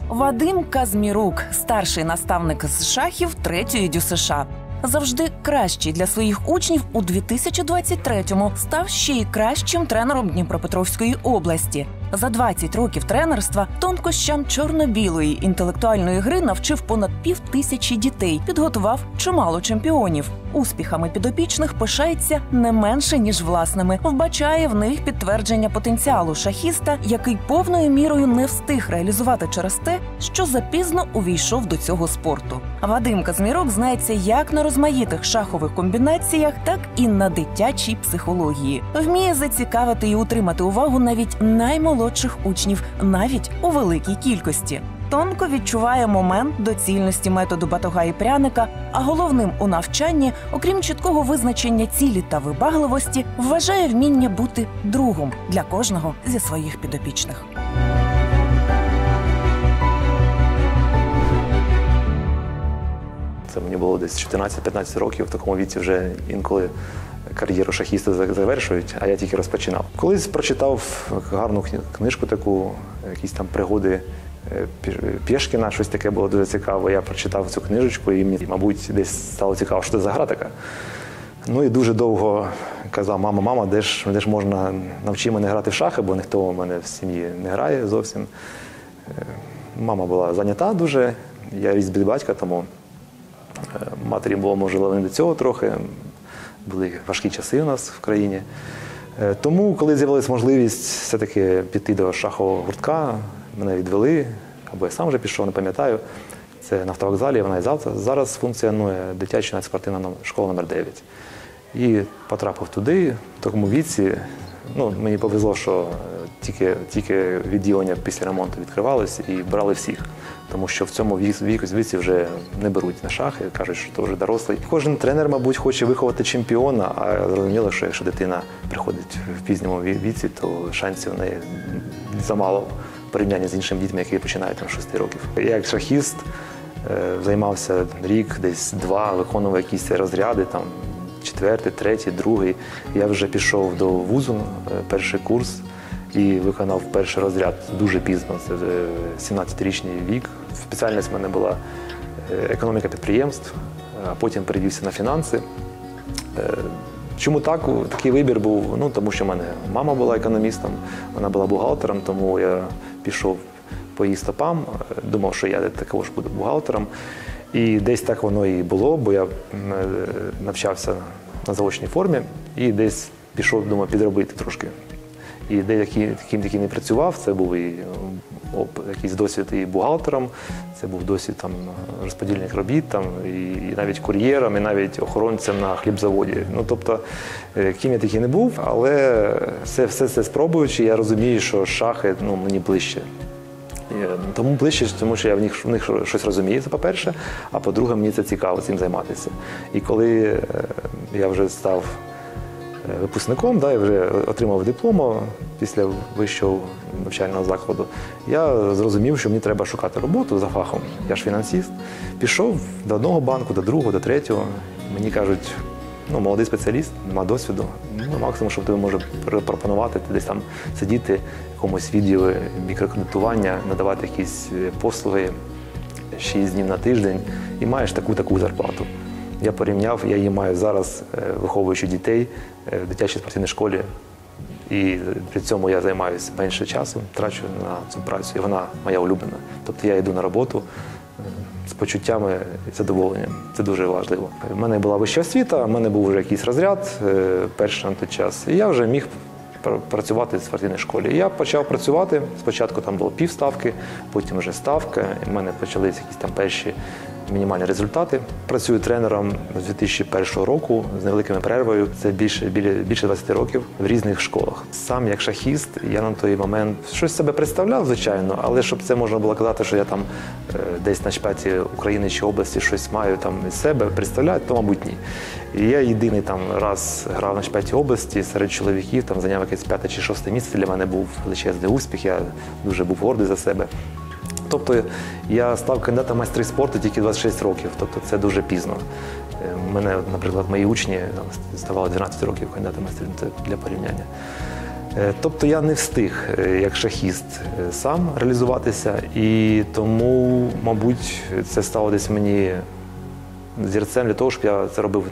Вадим Казмірук – старший наставник з шахів 3-ї ДЮСШ. Завжди кращий для своїх учнів, у 2023-му став ще й кращим тренером Дніпропетровської області. За 20 років тренерства тонкощам чорно-білої інтелектуальної гри навчив понад 5000 дітей, підготував чимало чемпіонів. Успіхами підопічних пишається не менше, ніж власними. Вбачає в них підтвердження потенціалу шахіста, який повною мірою не встиг реалізувати через те, що запізно увійшов до цього спорту. Вадим Казмірук знається як на розмаїтих шахових комбінаціях, так і на дитячій психології. Вміє зацікавити і утримати увагу навіть наймолодших учнів, навіть у великій кількості. Тонко відчуває момент доцільності методу батога і пряника, а головним у навчанні, окрім чіткого визначення цілі та вибагливості, вважає вміння бути другом для кожного зі своїх підопічних. Це мені було десь 14-15 років, в такому віці вже інколи кар'єру шахіста завершують, а я тільки розпочинав. Колись прочитав гарну книжку таку, якісь там пригоди Пєшкіна, щось таке було дуже цікаво. Я прочитав цю книжечку і мені, мабуть, десь стало цікаво, що це за гра така. Ну і дуже довго казав: мама, де ж можна, навчи мене грати в шахи, бо ніхто у мене в сім'ї не грає зовсім. Мама була зайнята дуже, я ріс без батька, тому матері було, можливо, не до цього трохи. Були важкі часи у нас в країні. Тому, коли з'явилася можливість все-таки піти до шахового гуртка, мене відвели, або я сам вже пішов, не пам'ятаю. Це на автовокзалі, вона і зараз функціонує, дитяча спортивна школа номер 9. І потрапив туди, в такому віці. Мені повезло, що тільки відділення після ремонту відкривалось і брали всіх. Тому що в цьому віці вже не беруть на шахи, кажуть, що це вже дорослий. Кожен тренер, мабуть, хоче виховати чемпіона, а зрозуміло, що якщо дитина приходить в пізньому віці, то шансів у неї замало в порівнянні з іншими дітьми, які починають там 6 років. Я як шахіст займався рік, десь 2, виконував якісь розряди, там 4-й, 3-й, 2-й. Я вже пішов до вузу, перший курс, і виконав перший розряд дуже пізно, це 17-річний вік. Спеціальність в мене була економіка підприємств, а потім перевівся на фінанси. Чому такий вибір був? Тому що в мене мама була економістом, вона була бухгалтером, тому я пішов по її стопам, думав, що я також буду бухгалтером. І десь так воно і було, бо я навчався на заочній формі і десь пішов, думав, підробити трошки. І ким такий не працював, це був і якийсь досвід і бухгалтером, це був досвід розподільних робіт, і навіть кур'єром, і навіть охоронцем на хлібзаводі. Тобто, ким я такий не був, але все це спробуючи, я розумію, що шахи мені ближче. Тому ближче, тому що я в них щось розумію, це по-перше, а по-друге, мені це цікаво цим займатися. І коли я вже став випускником, я вже отримав диплом після вищого навчального закладу, я зрозумів, що мені треба шукати роботу за фахом. Я ж фінансист. Пішов до одного банку, до другого, до третього. Мені кажуть, молодий спеціаліст, нема досвіду. Максимум, що тобі може пропонувати, десь там сидіти в якомусь відділі мікрокредитування, надавати якісь послуги 6 днів на тиждень і маєш таку зарплату. Я порівняв, я її маю зараз, виховуючи дітей в дитячій спортивній школі. І при цьому я займаюся менше часу, трачу на цю працю, і вона моя улюблена. Тобто я йду на роботу з почуттями і задоволенням. Це дуже важливо. У мене була вища освіта, у мене був вже якийсь розряд перший на той час, і я вже міг працювати в спортивній школі. І я почав працювати, спочатку там було півставки, потім вже ставка, і в мене почалися якісь там перші мінімальні результати. Працюю тренером з 2001 року з невеликими перервою. Це більше 20 років в різних школах. Сам як шахіст, я на той момент щось себе представляв, звичайно, але щоб це можна було казати, що я там десь на чемпіонаті України чи області щось маю там із себе представляти, то, мабуть, ні. І я єдиний там раз грав на чемпіонаті області серед чоловіків, там зайняв якесь 5 чи 6 місце. Для мене був величезний успіх, я дуже був гордий за себе. Тобто я став кандидатом в майстри спорту тільки 26 років, тобто це дуже пізно. Мене, наприклад, мої учні ставали 12 років кандидатом в майстри, це для порівняння. Тобто я не встиг як шахіст сам реалізуватися, і тому, мабуть, це стало десь мені зірцем для того, щоб я це робив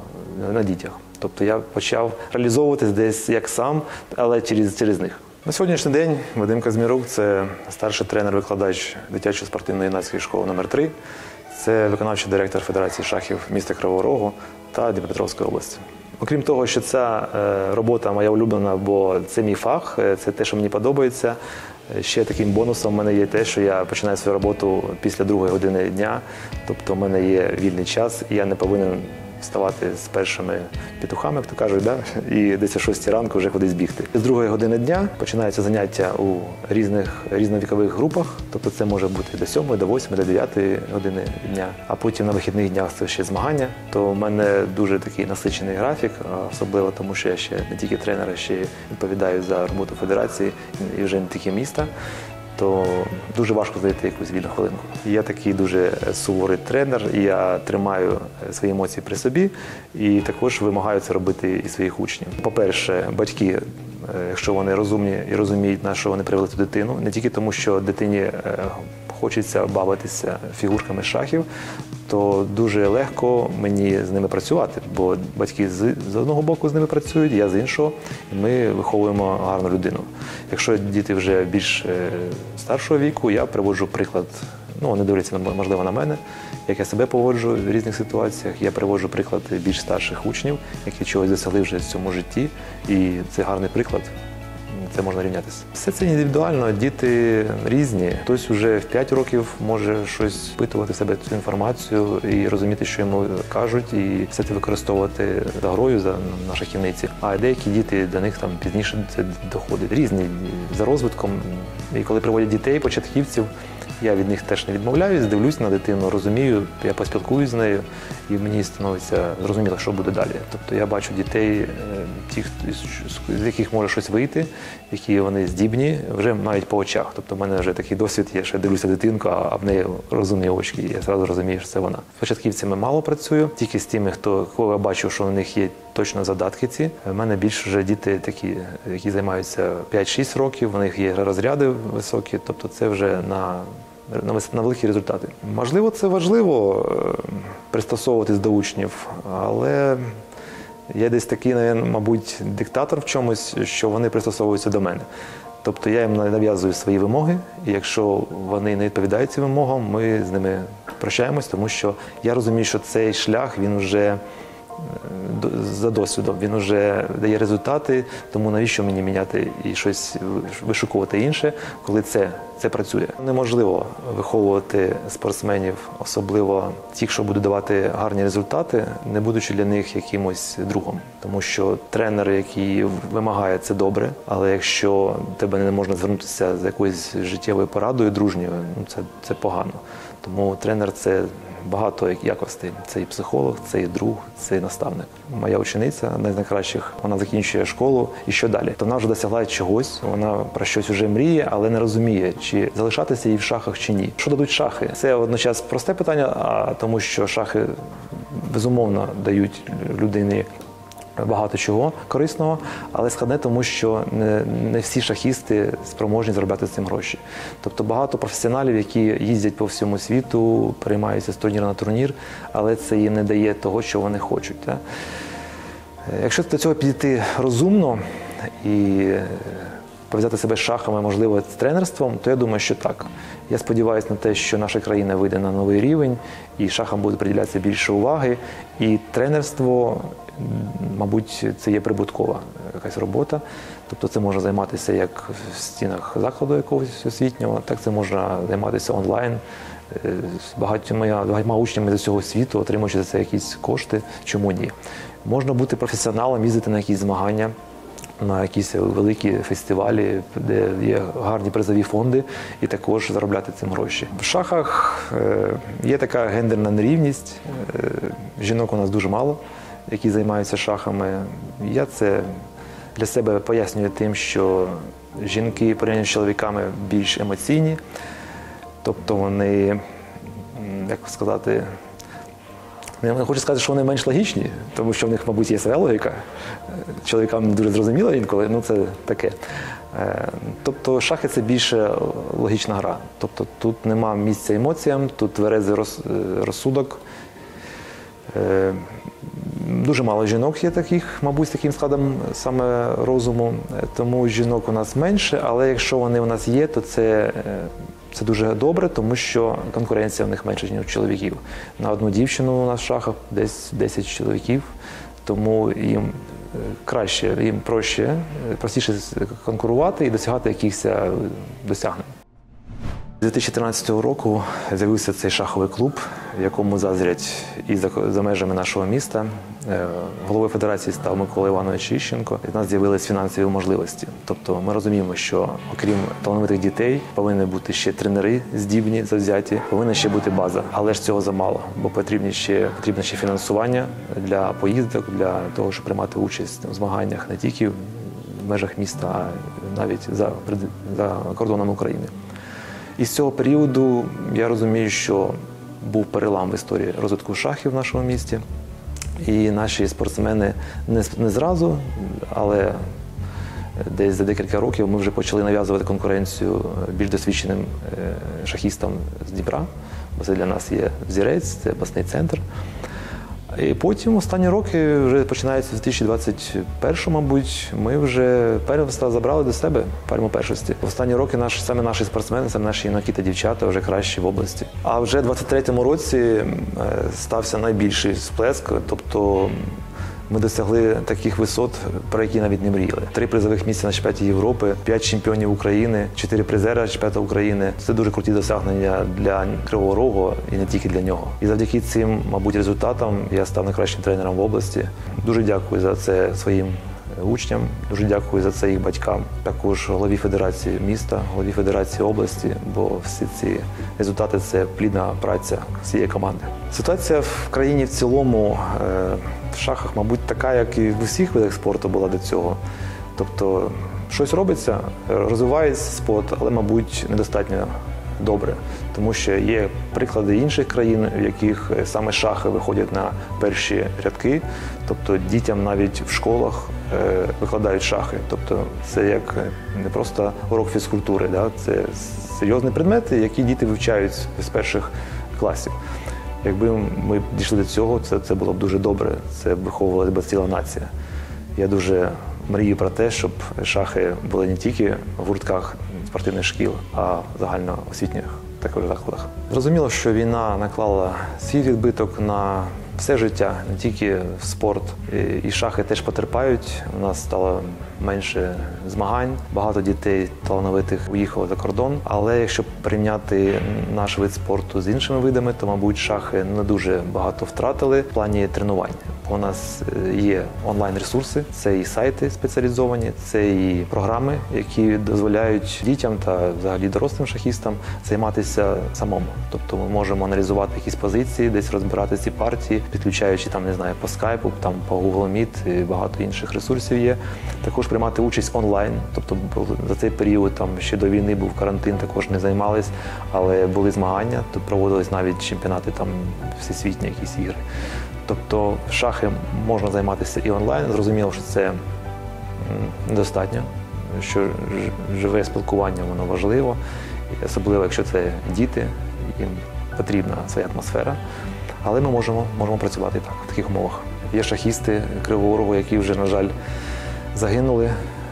на дітях. Тобто я почав реалізовуватись десь як сам, але через них. На сьогоднішній день Вадим Казмірук – це старший тренер-викладач дитячої спортивно-юнацької школи номер 3. Це виконавчий директор Федерації шахів міста Кривого Рогу та Дніпропетровської області. Окрім того, що ця робота моя улюблена, бо це мій фах, це те, що мені подобається. Ще таким бонусом в мене є те, що я починаю свою роботу після 2-ї години дня, тобто в мене є вільний час, і я не повинен вставати з першими петухами, як то кажуть, да? І десь о 6 ранку вже кудись бігти. З 2-ї години дня починаються заняття у різновікових групах, тобто це може бути до 7, до 8, до 9 години дня, а потім на вихідних днях це ще змагання. То в мене дуже такий насичений графік, особливо тому, що я ще не тільки тренер, а ще відповідаю за роботу федерації і вже не тільки міста. То дуже важко знайти якусь вільну хвилинку. Я такий дуже суворий тренер, і я тримаю свої емоції при собі і також вимагаю це робити і своїх учнів. По-перше, батьки, якщо вони розумні і розуміють, на що вони привели цю дитину, не тільки тому, що дитині хочеться бавитися фігурками шахів, то дуже легко мені з ними працювати, бо батьки з одного боку з ними працюють, я з іншого, і ми виховуємо гарну людину. Якщо діти вже більш старшого віку, я приводжу приклад, вони дивляться, можливо, на мене, як я себе поводжу в різних ситуаціях. Я приводжу приклад більш старших учнів, які чогось досягли вже в цьому житті, і це гарний приклад. Це можна рівнятися. Все це індивідуально, діти різні. Хтось вже в 5 років може щось впитувати в себе цю інформацію і розуміти, що йому кажуть, і все це використовувати за грою на шахівниці. А деякі діти, до них там пізніше це доходить. Різні за розвитком. І коли приводять дітей, початківців, я від них теж не відмовляюсь, дивлюсь на дитину, розумію, я поспілкуюсь з нею, і мені становиться зрозуміло, що буде далі. Тобто я бачу дітей, з яких може щось вийти, які вони здібні, вже навіть по очах. Тобто в мене вже такий досвід є, що я дивлюся дитинку, а в неї розумні очки, і я одразу розумію, що це вона. З початківцями мало працюю, тільки з тими, кого я бачу, що у них є точно задатки ці. У мене більше вже діти такі, які займаються 5-6 років, у них є розряди високі, тобто це вже на великі результати. Можливо, це важливо пристосовуватись до учнів, але я десь такий, мабуть, диктатор в чомусь, що вони пристосовуються до мене. Тобто я їм нав'язую свої вимоги, і якщо вони не відповідають цим вимогам, ми з ними прощаємось, тому що я розумію, що цей шлях, він вже за досвідом, він вже дає результати, тому навіщо мені міняти і щось вишукувати інше, коли це працює. Неможливо виховувати спортсменів, особливо тих, що будуть давати гарні результати, не будучи для них якимось другом. Тому що тренер, який вимагає, це добре, але якщо тебе не можна звернутися з якоюсь життєвою порадою дружньою, це погано. Тому тренер – це багато якостей. Це і психолог, це і друг, це і наставник. Моя учениця, одна з найкращих, вона закінчує школу, і що далі? То вона вже досягла чогось, вона про щось вже мріє, але не розуміє, чи залишатися їй в шахах, чи ні. Що дадуть шахи? Це одночас просте питання, тому що шахи, безумовно, дають людині багато чого корисного, але складне, тому що не всі шахісти спроможні заробляти з цим гроші. Тобто багато професіоналів, які їздять по всьому світу, переймаються з турніру на турнір, але це їм не дає того, що вони хочуть. Так? Якщо до цього підійти розумно і пов'язати себе з шахами, можливо, з тренерством, то я думаю, що так. Я сподіваюся на те, що наша країна вийде на новий рівень, і шахам буде приділятися більше уваги, і тренерство, мабуть, це є прибуткова якась робота. Тобто це можна займатися як в стінах закладу якогось освітнього, так це можна займатися онлайн. З багатьма учнями з усього світу, отримуючи за це якісь кошти, чому ні. Можна бути професіоналом, їздити на якісь змагання, на якісь великі фестивалі, де є гарні призові фонди, і також заробляти цим гроші. В шахах є така гендерна нерівність. Жінок у нас дуже мало, які займаються шахами. Я це для себе пояснюю тим, що жінки порівняно з чоловіками більш емоційні, тобто вони, як сказати, Я не хочу сказати, що вони менш логічні, тому що в них, мабуть, є своя логіка. Чоловікам не дуже зрозуміло інколи, ну це таке. Тобто шахи – це більше логічна гра. Тобто тут нема місця емоціям, тут тверезий розсудок. Дуже мало жінок є таких, мабуть, з таким складом саме розуму, тому жінок у нас менше, але якщо вони у нас є, то це дуже добре, тому що конкуренція у них менше, ніж у чоловіків. На одну дівчину у нас в шахах десь 10 чоловіків, тому їм краще, їм простіше конкурувати і досягати якихось досягнень. З 2013 року з'явився цей шаховий клуб, в якому заздрять і за межами нашого міста. Головою федерації став Микола Іванович Іщенко. У нас з'явились фінансові можливості. Тобто ми розуміємо, що окрім талановитих дітей повинні бути ще тренери здібні, завзяті, повинна ще бути база. Але ж цього замало, бо потрібне ще фінансування для поїздок, для того, щоб приймати участь у змаганнях не тільки в межах міста, а навіть за кордонами України. І з цього періоду я розумію, що був перелам в історії розвитку шахів в нашому місті. І наші спортсмени не зразу, але десь за декілька років ми вже почали нав'язувати конкуренцію більш досвідченим шахістам з Дніпра, бо це для нас є взірець, це обласний центр. І потім останні роки, вже починається з 2021, мабуть, ми вже первенство забрали до себе, пальму першості. Останні роки саме наші спортсмени, саме наші юнаки та дівчата вже кращі в області. А вже в 23-му році стався найбільший сплеск, тобто ми досягли таких висот, про які навіть не мріяли. 3 призових місця на чемпіонаті Європи, 5 чемпіонів України, 4 призера чемпіонату України. Це дуже круті досягнення для Кривого Рогу і не тільки для нього. І завдяки цим, мабуть, результатам я став найкращим тренером в області. Дуже дякую за це своїм учням, дуже дякую за це їх батькам, також голові федерації міста, голові федерації області, бо всі ці результати – це плідна праця всієї команди. Ситуація в країні в цілому в шахах, мабуть, така, як і в усіх видах спорту була до цього. Тобто щось робиться, розвивається спорт, але, мабуть, недостатньо добре. Тому що є приклади інших країн, в яких саме шахи виходять на перші рядки. Тобто дітям навіть в школах викладають шахи. Тобто це як не просто урок фізкультури, да? Це серйозні предмети, які діти вивчають з перших класів. Якби ми дійшли до цього, це було б дуже добре, це виховувалася б ціла нація. Я дуже мрію про те, щоб шахи були не тільки в гуртках спортивних шкіл, а в загальноосвітніх також закладах. Зрозуміло, що війна наклала свій відбиток на все життя, не тільки в спорт. І шахи теж потерпають. У нас стало менше змагань, багато дітей талановитих уїхало за кордон. Але якщо порівняти наш вид спорту з іншими видами, то, мабуть, шахи не дуже багато втратили в плані тренувань. У нас є онлайн-ресурси, це і сайти спеціалізовані, це і програми, які дозволяють дітям та взагалі дорослим шахістам займатися самому. Тобто ми можемо аналізувати якісь позиції, десь розбирати ці партії, підключаючи там, не знаю, по скайпу, там по Google Meet і багато інших ресурсів є. Також приймати участь онлайн, тобто за цей період там ще до війни був карантин, також не займались, але були змагання, тут проводились навіть чемпіонати, там всесвітні якісь ігри. Тобто шахи можна займатися і онлайн. Зрозуміло, що це недостатньо, що живе спілкування, воно важливо. Особливо, якщо це діти, їм потрібна своя атмосфера. Але ми можемо працювати і так, в таких умовах. Є шахісти Кривого Рогу, які вже, на жаль, загинули.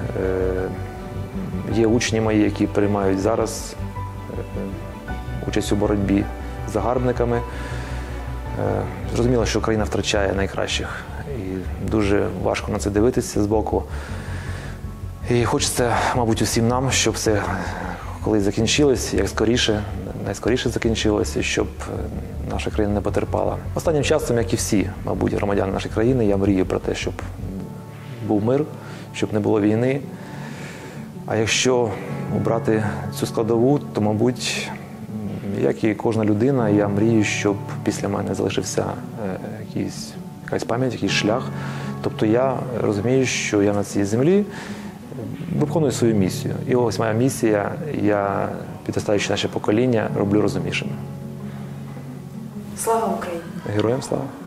Є учні мої, які приймають зараз участь у боротьбі з загарбниками. Зрозуміло, що Україна втрачає найкращих. І дуже важко на це дивитися збоку. І хочеться, мабуть, усім нам, щоб це колись закінчилось, як найскоріше закінчилося, щоб наша країна не потерпала. Останнім часом, як і всі, мабуть, громадяни нашої країни, я мрію про те, щоб був мир, щоб не було війни. А якщо обрати цю складову, то, мабуть, як і кожна людина, я мрію, щоб після мене залишився якась пам'ять, якийсь шлях. Тобто я розумію, що я на цій землі виконую свою місію. І ось моя місія, я, підростаючи наше покоління, роблю розумнішими. Слава Україні! Героям слава!